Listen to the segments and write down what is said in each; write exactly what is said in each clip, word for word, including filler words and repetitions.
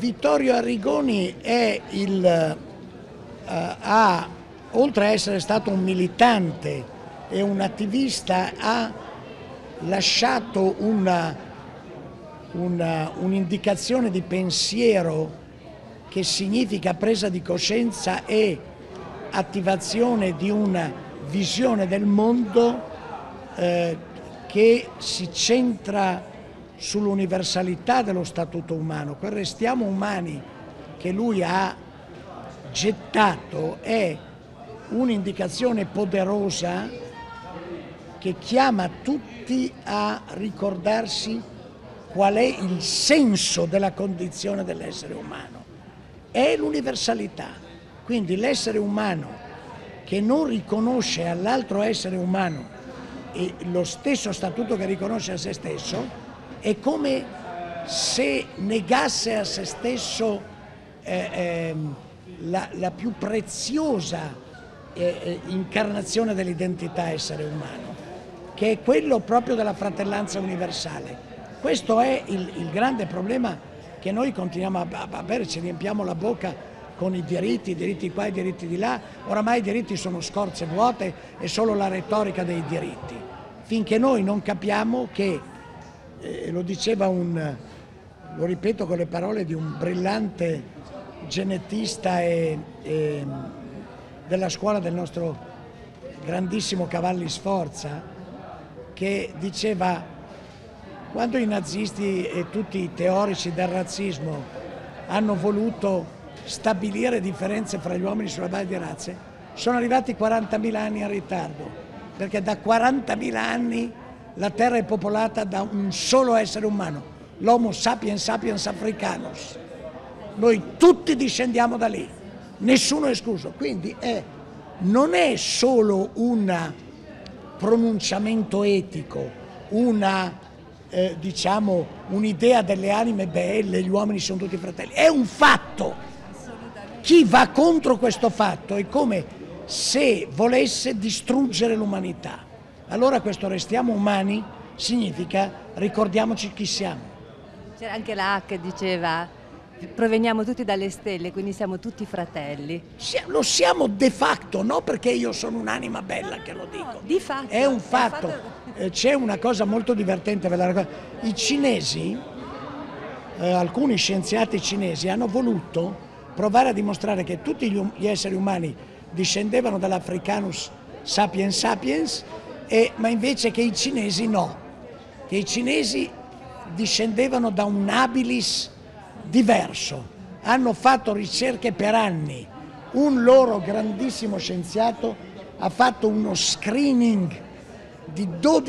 Vittorio Arrigoni è il, uh, ha, oltre a essere stato un militante e un attivista, ha lasciato una, una, un'indicazione di pensiero che significa presa di coscienza e attivazione di una visione del mondo eh, che si centra sull'universalità dello statuto umano. Quel restiamo umani che lui ha gettato è un'indicazione poderosa che chiama tutti a ricordarsi qual è il senso della condizione dell'essere umano. È l'universalità. Quindi l'essere umano che non riconosce all'altro essere umano e lo stesso statuto che riconosce a se stesso è come se negasse a se stesso eh, eh, la, la più preziosa eh, incarnazione dell'identità essere umano, che è quello proprio della fratellanza universale. Questo è il, il grande problema che noi continuiamo a avere, ci riempiamo la bocca con i diritti, i diritti qua, i diritti di là. Oramai i diritti sono scorze vuote, è solo la retorica dei diritti. Finché noi non capiamo che, eh, lo diceva un, lo ripeto con le parole di un brillante genetista e, e della scuola del nostro grandissimo Cavalli Sforza, che diceva: quando i nazisti e tutti i teorici del razzismo hanno voluto stabilire differenze fra gli uomini sulla base di razze, sono arrivati quarantamila anni in ritardo, perché da quarantamila anni la Terra è popolata da un solo essere umano, l'Homo sapiens sapiens africanus. Noi tutti discendiamo da lì, nessuno escluso. Quindi è, non è solo un pronunciamento etico, una Eh, diciamo un'idea delle anime belle, gli uomini sono tutti fratelli, è un fatto. Chi va contro questo fatto è come se volesse distruggere l'umanità. Allora questo restiamo umani significa ricordiamoci chi siamo. C'era anche la che diceva proveniamo tutti dalle stelle, quindi siamo tutti fratelli. Lo siamo de facto, no perché io sono un'anima bella che lo dico. No, di fatto. È un fatto. fatto... C'è una cosa molto divertente, ve la ricordo. I cinesi, eh, alcuni scienziati cinesi hanno voluto provare a dimostrare che tutti gli, gli esseri umani discendevano dall'Africanus sapiens sapiens, e, ma invece che i cinesi no, che i cinesi discendevano da un habilis diverso. Hanno fatto ricerche per anni. Un loro grandissimo scienziato ha fatto uno screening di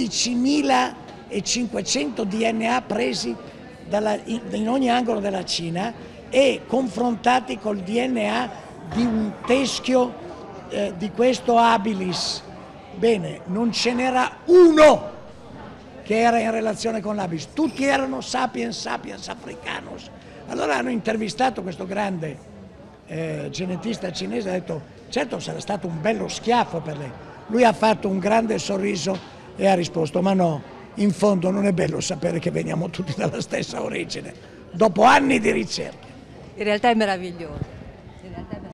dodicimilacinquecento D N A presi dalla, in, in ogni angolo della Cina e confrontati col D N A di un teschio eh, di questo habilis. Bene, non ce n'era uno che era in relazione con l'habilis, tutti erano sapiens sapiens africanus. Allora hanno intervistato questo grande eh, genetista cinese e ha detto: certo sarà stato un bello schiaffo per lei. Lui ha fatto un grande sorriso e ha risposto: ma no, in fondo non è bello sapere che veniamo tutti dalla stessa origine, dopo anni di ricerche. In realtà è meraviglioso.